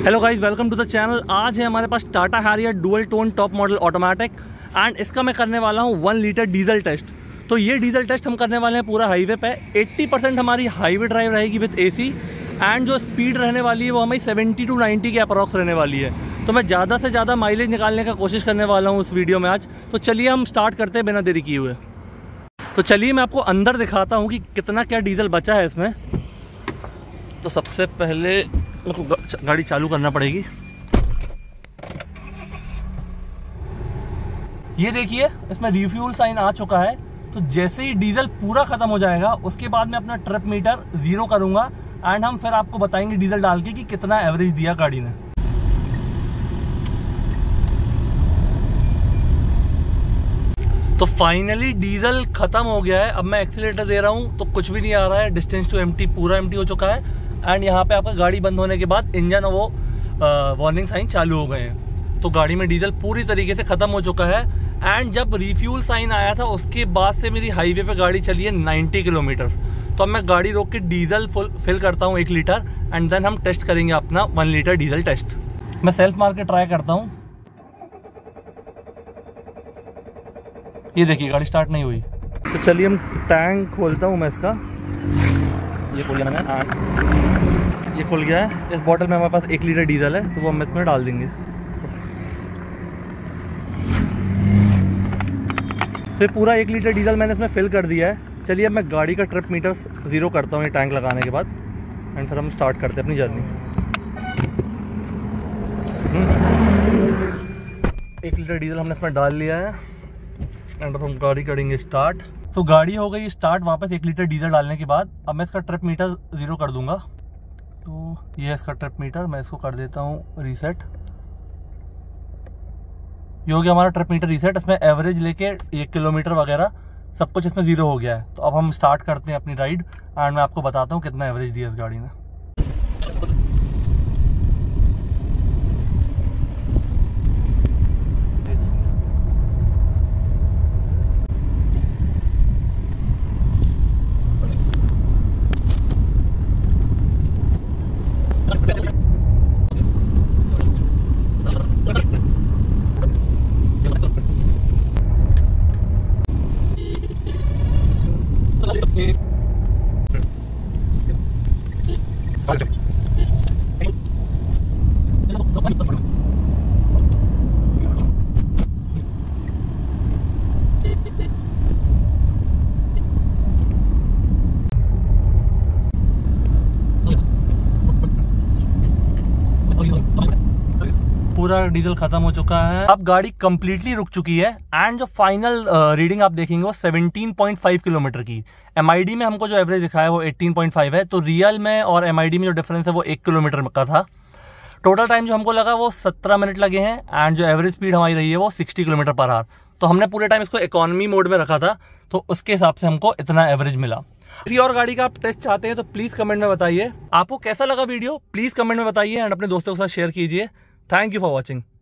Hello guys, welcome to the channel. आज है हमारे पास Tata Harrier dual tone top model automatic and इसका मैं करने वाला हूँ 1 लीटर डीजल टेस्ट। तो ये डीजल टेस्ट हम करने वाले हैं पूरा हाईवे पे। 80% हमारी हाईवे ड्राइव रहेगी विद एसी एंड जो स्पीड रहने वाली है वो हमारी 70 to 90 के अप्रॉक्स रहने वाली है। तो मैं ज़्यादा से ज़्यादा माइलेज निकालने का कोशिश करने वाला हूँ उस वीडियो में आज। तो चलिए हम स्टार्ट करते हैं बिना देरी किए हुए। तो चलिए मैं आपको अंदर दिखाता हूँ कि कितना क्या डीजल बचा है इसमें। तो सबसे पहले मेरे को गाड़ी चालू करना पड़ेगी। ये देखिए इसमें रिफ्यूल साइन आ चुका है। तो जैसे ही डीजल पूरा खत्म हो जाएगा उसके बाद मैं अपना ट्रिप मीटर 0 करूंगा एंड हम फिर आपको बताएंगे डीजल डाल के कि कितना एवरेज दिया गाड़ी ने। तो फाइनली डीजल खत्म हो गया है। अब मैं एक्सीलेटर दे रहा हूं तो कुछ भी नहीं आ रहा है। डिस्टेंस टू एम्प्टी पूरा एम्प्टी हो चुका है एंड यहाँ पे आपका गाड़ी बंद होने के बाद इंजन और वो वार्निंग साइन चालू हो गए हैं। तो गाड़ी में डीजल पूरी तरीके से ख़त्म हो चुका है एंड जब रिफ्यूल साइन आया था उसके बाद से मेरी हाईवे पे गाड़ी चली है 90 किलोमीटर। तो अब मैं गाड़ी रोक के डीजल फिल करता हूँ 1 लीटर एंड देन हम टेस्ट करेंगे अपना 1 लीटर डीजल टेस्ट। मैं सेल्फ मार के ट्राई करता हूँ। ये देखिए गाड़ी स्टार्ट नहीं हुई। तो चलिए हम टैंक खोलता हूँ मैं इसका। ये खोल लिया मैंने एंड ये खुल गया है। इस बॉटल में हमारे पास 1 लीटर डीजल है तो वो हम इसमें डाल देंगे। फिर पूरा 1 लीटर डीजल मैंने इसमें फिल कर दिया है। चलिए अब मैं गाड़ी का ट्रिप मीटर 0 करता हूँ ये टैंक लगाने के बाद एंड फिर हम स्टार्ट करते हैं अपनी जर्नी। 1 लीटर डीजल हमने इसमें डाल लिया है एंड अब हम गाड़ी करेंगे स्टार्ट। तो गाड़ी हो गई स्टार्ट वापस 1 लीटर डीजल डालने के बाद। अब मैं इसका ट्रिप मीटर 0 कर दूंगा। तो ये है इसका ट्रिप मीटर। मैं इसको कर देता हूँ रीसेट। ये हो गया हमारा ट्रिप मीटर रीसेट। इसमें एवरेज लेके 1 किलोमीटर वगैरह सब कुछ इसमें 0 हो गया है। तो अब हम स्टार्ट करते हैं अपनी राइड एंड मैं आपको बताता हूँ कितना एवरेज दिया इस गाड़ी ने। पूरा डीजल खत्म हो चुका है। अब गाड़ी कंप्लीटली रुक चुकी है एंड जो फाइनल रीडिंग आप देखेंगे वो 17.5 किलोमीटर की। एमआईडी में हमको जो एवरेज दिखा है वो 18.5 है। तो रियल में और एमआईडी में जो डिफरेंस है वो 1 किलोमीटर का था। टोटल टाइम जो हमको लगा वो 17 मिनट लगे हैं एंड जो एवरेज स्पीड हमारी रही है वो 60 किलोमीटर पर आवर। तो हमने पूरे टाइम इसको इकोनॉमी मोड में रखा था तो उसके हिसाब से हमको इतना एवरेज मिला। किसी और गाड़ी का आप टेस्ट चाहते हैं तो प्लीज कमेंट में बताइए। आपको कैसा लगा वीडियो प्लीज कमेंट में बताइए एंड अपने दोस्तों के साथ शेयर कीजिए। Thank you for watching.